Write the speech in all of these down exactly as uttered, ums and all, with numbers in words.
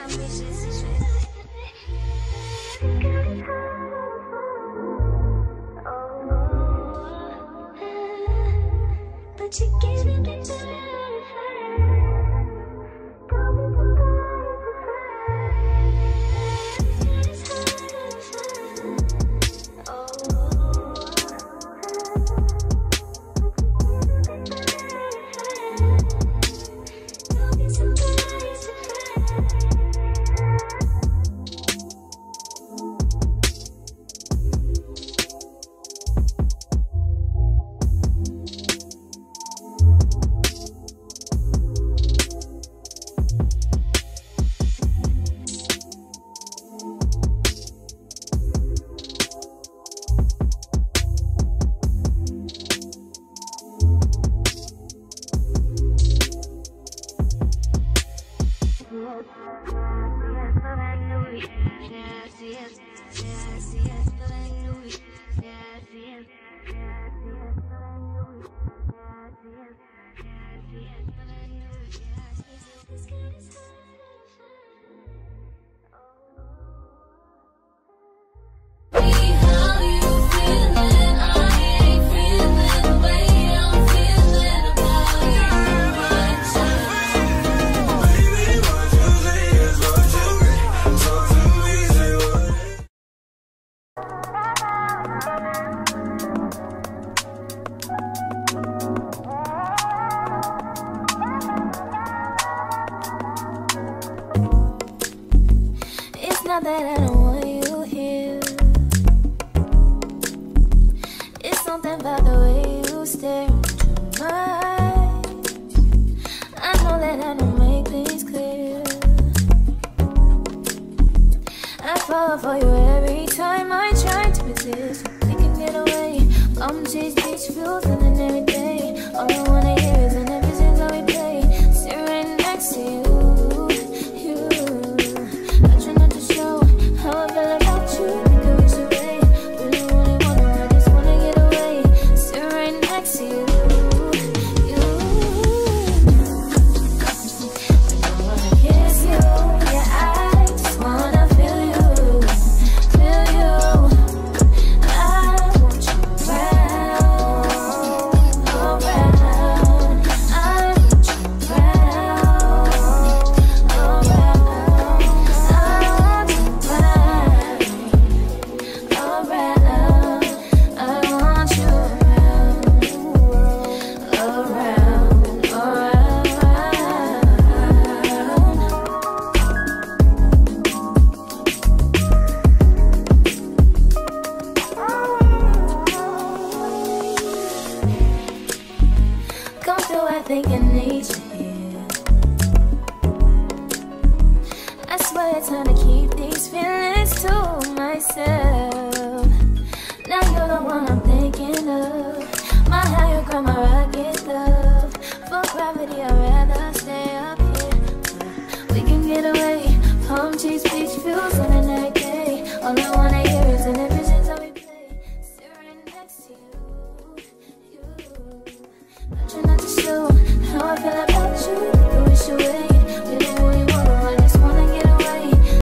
But you can't get better. Not that I don't want you here. It's something about the way you stare into my eyes. I know that I don't make things clear. I fall for you every time I try to resist. We can get away. I'm chase beach views and then every day. All I wanna hear is an episode that we play. Sit right next to you. How I feel about you, think I wish away. Really only wanna, I just wanna get away. Sit right next to you, you. I don't wanna kiss you, yeah, I just wanna feel you, feel you. I want you around, around. I want you around, around. I want you come through, I think I need you here. I swear it's time to keep these feelings to myself. Now you're the one I'm thinking of. My higher ground, my rocket love. For gravity, I'd rather stay up here. We can get away. Palm trees, beach views on a night day. All I wanna hear is an visions that we play. Sit right next to you, you. I try not to show how I feel about you. Think I wish away. Really, really wanna, I just wanna get away. Anything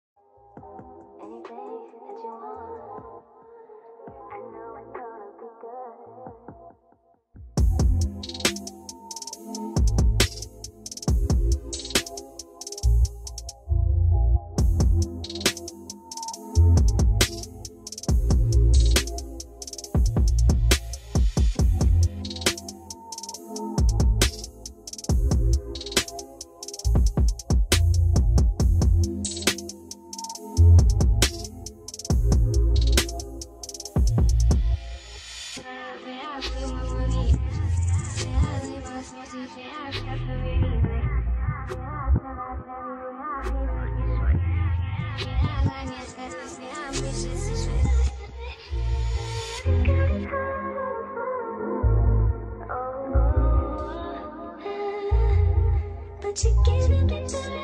that you want, I know it's gonna be good. But you can't get better.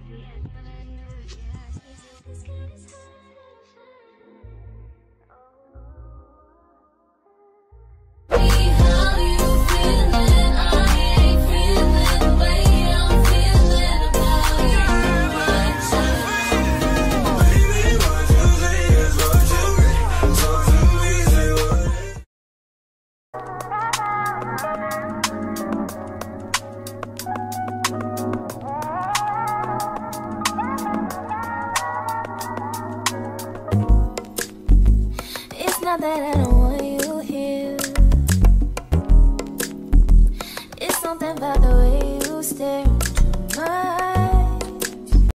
Not that I don't want you here. It's something about the way you stare.